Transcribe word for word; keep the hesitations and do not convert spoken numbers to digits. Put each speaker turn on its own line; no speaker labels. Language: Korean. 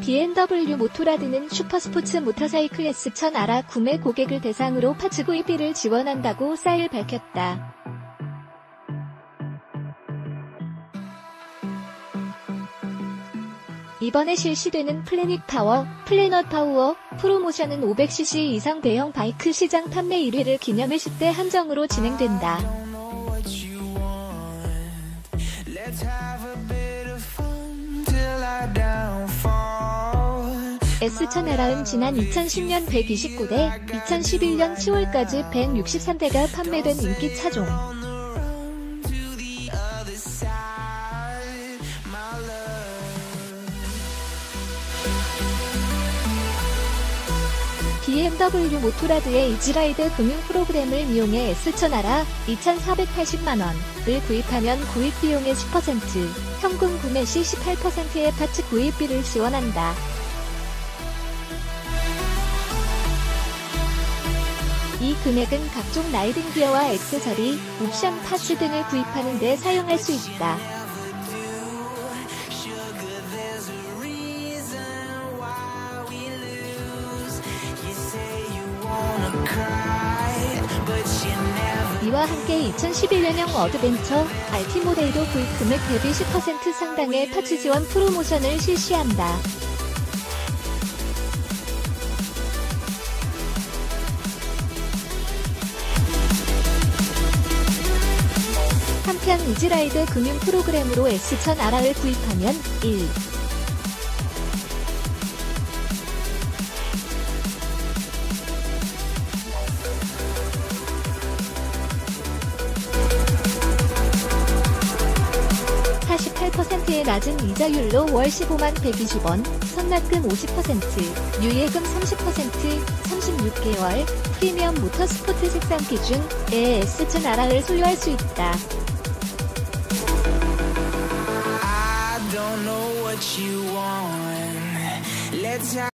비엠더블유 모토라드는 슈퍼스포츠 모터사이클 에스 천 알아 구매 고객을 대상으로 파츠 구입비를 지원한다고 사일 밝혔다. 이번에 실시되는 플래닛 파워, 플래닛 파워 프로모션은 오백 씨씨 이상 대형 바이크 시장 판매 일 위를 기념해 십 대 한정으로 진행된다. 에스 천 알아는 지난 이천십 년 백이십구 대, 이천십일 년 시월까지 백육십삼 대가 판매된 인기 차종. 비엠더블유 모토라드의 이지라이드 금융 프로그램을 이용해 에스 천 알아 이천사백팔십만 원을 구입하면 구입 비용의 십 퍼센트, 현금 구매 시 십팔 퍼센트의 파츠 구입비를 지원한다. 이 금액은 각종 라이딩 기어와 액세서리, 옵션 파츠 등을 구입하는 데 사용할 수 있다. 이와 함께 이천십일 년형 어드벤처 알티 모델도 구입 금액 대비 십 퍼센트 상당의 파츠 지원 프로모션을 실시한다. 한편 이지라이드 금융 프로그램으로 에스 천 알아를 구입하면 일. 사십팔 퍼센트의 낮은 이자율로 월 십오만 백이십 원, 선납금 오십 퍼센트, 유예금 삼십 퍼센트, 삼십육 개월, 프리미엄 모터스포츠 색상 기준의 에스 천 알아를 소유할 수 있다. I don't know what you want. Let's